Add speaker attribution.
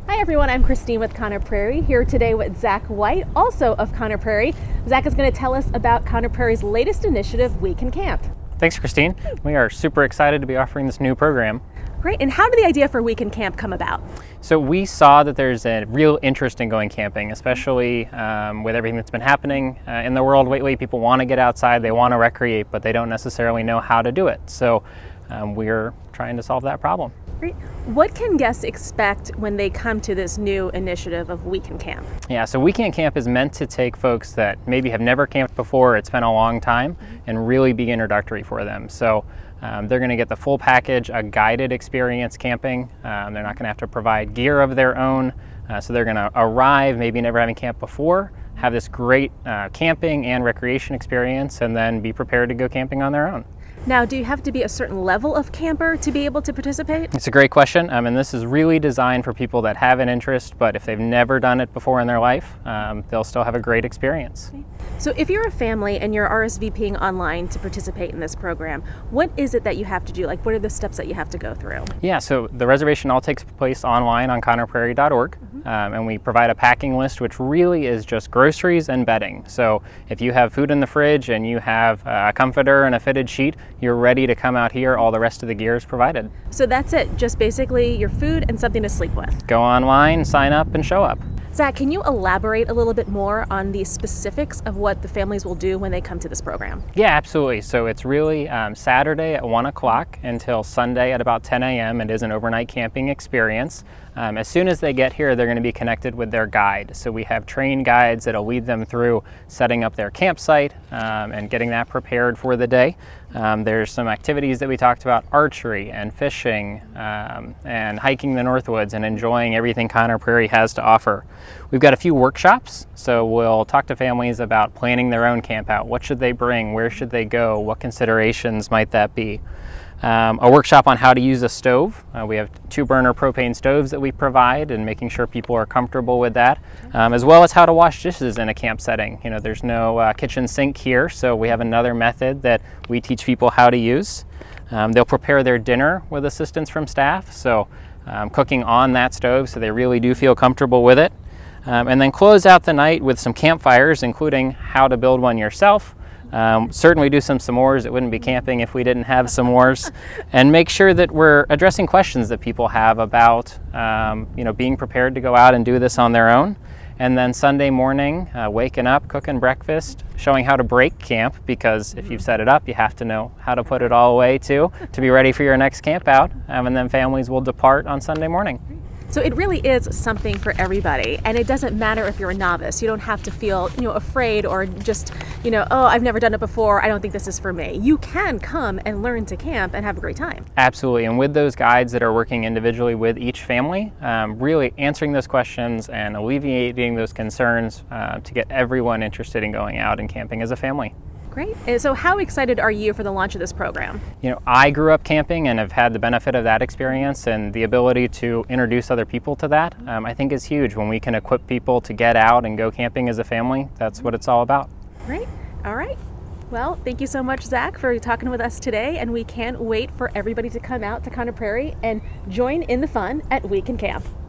Speaker 1: Hi everyone, I'm Christine with Conner Prairie, here today with Zach White, also of Conner Prairie. Zach is going to tell us about Conner Prairie's latest initiative, We Can Camp.
Speaker 2: Thanks, Christine. We are super excited to be offering this new program.
Speaker 1: Great, and how did the idea for We Can Camp come about?
Speaker 2: So we saw that there's a real interest in going camping, especially with everything that's been happening in the world lately. People want to get outside, they want to recreate, but they don't necessarily know how to do it. So we're trying to solve that problem.
Speaker 1: Great. What can guests expect when they come to this new initiative of We Can Camp?
Speaker 2: Yeah, so We Can Camp is meant to take folks that maybe have never camped before, it's been a long time, and really be introductory for them. So they're going to get the full package, a guided experience camping. They're not going to have to provide gear of their own. So they're going to arrive, maybe never having camped before, have this great camping and recreation experience, and then be prepared to go camping on their own.
Speaker 1: Now, do you have to be a certain level of camper to be able to participate?
Speaker 2: It's a great question, and this is really designed for people that have an interest, but if they've never done it before in their life, they'll still have a great experience.
Speaker 1: So if you're a family and you're RSVPing online to participate in this program, what is it that you have to do? Like, what are the steps that you have to go through?
Speaker 2: Yeah, so the reservation all takes place online on connerprairie.org, and we provide a packing list, which really is just groceries and bedding. So if you have food in the fridge and you have a comforter and a fitted sheet, you're ready to come out here. All the rest of the gear is provided.
Speaker 1: So that's it, just basically your food and something to sleep with.
Speaker 2: Go online, sign up, and show up.
Speaker 1: Zach, can you elaborate a little bit more on the specifics of what the families will do when they come to this program?
Speaker 2: Yeah, absolutely. So it's really Saturday at 1 o'clock until Sunday at about 10 a.m. It is an overnight camping experience. As soon as they get here, they're going to be connected with their guide. So we have trained guides that'll lead them through setting up their campsite and getting that prepared for the day. There's some activities that we talked about, archery and fishing and hiking the Northwoods and enjoying everything Conner Prairie has to offer. We've got a few workshops, so we'll talk to families about planning their own camp out. What should they bring? Where should they go? What considerations might that be? A workshop on how to use a stove. We have 2-burner propane stoves that we provide, and making sure people are comfortable with that, as well as how to wash dishes in a camp setting. You know, there's no kitchen sink here, so we have another method that we teach people how to use. They'll prepare their dinner with assistance from staff, so cooking on that stove so they really do feel comfortable with it. And then close out the night with some campfires, including how to build one yourself. Certainly do some s'mores. It wouldn't be camping if we didn't have s'mores. And make sure that we're addressing questions that people have about being prepared to go out and do this on their own. And then Sunday morning, waking up, cooking breakfast, showing how to break camp, because if you've set it up, you have to know how to put it all away too, to be ready for your next camp out. And then families will depart on Sunday morning.
Speaker 1: So it really is something for everybody, and it doesn't matter if you're a novice. You don't have to feel, afraid or just, oh, I've never done it before, I don't think this is for me. You can come and learn to camp and have a great time.
Speaker 2: Absolutely, and with those guides that are working individually with each family, really answering those questions and alleviating those concerns to get everyone interested in going out and camping as a family.
Speaker 1: Great. And so how excited are you for the launch of this program?
Speaker 2: I grew up camping and have had the benefit of that experience, and the ability to introduce other people to that, I think is huge. When we can equip people to get out and go camping as a family, that's what it's all about.
Speaker 1: Great. All right. Well, thank you so much, Zach, for talking with us today, and we can't wait for everybody to come out to Conner Prairie and join in the fun at We Can Camp.